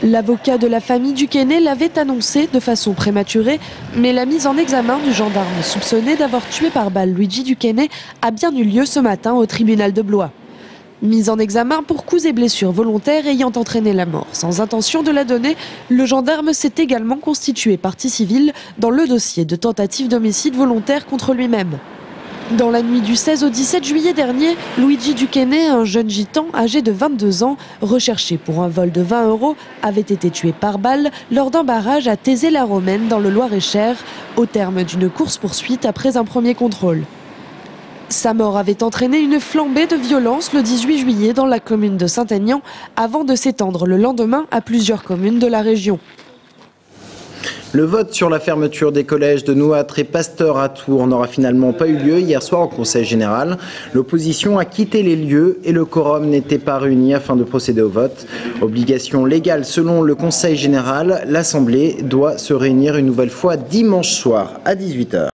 L'avocat de la famille Duquesne l'avait annoncé de façon prématurée, mais la mise en examen du gendarme soupçonné d'avoir tué par balle Luigi Duquesne a bien eu lieu ce matin au tribunal de Blois. Mise en examen pour coups et blessures volontaires ayant entraîné la mort. Sans intention de la donner, le gendarme s'est également constitué partie civile dans le dossier de tentative d'homicide volontaire contre lui-même. Dans la nuit du 16 au 17 juillet dernier, Luigi Duquesne, un jeune gitan âgé de 22 ans, recherché pour un vol de 20 €, avait été tué par balle lors d'un barrage à Thésée-la-Romaine dans le Loir-et-Cher, au terme d'une course-poursuite après un premier contrôle. Sa mort avait entraîné une flambée de violence le 18 juillet dans la commune de Saint-Aignan, avant de s'étendre le lendemain à plusieurs communes de la région. Le vote sur la fermeture des collèges de Nouâtre et Pasteur à Tours n'aura finalement pas eu lieu hier soir au Conseil général. L'opposition a quitté les lieux et le quorum n'était pas réuni afin de procéder au vote. Obligation légale selon le Conseil général, l'Assemblée doit se réunir une nouvelle fois dimanche soir à 18 h.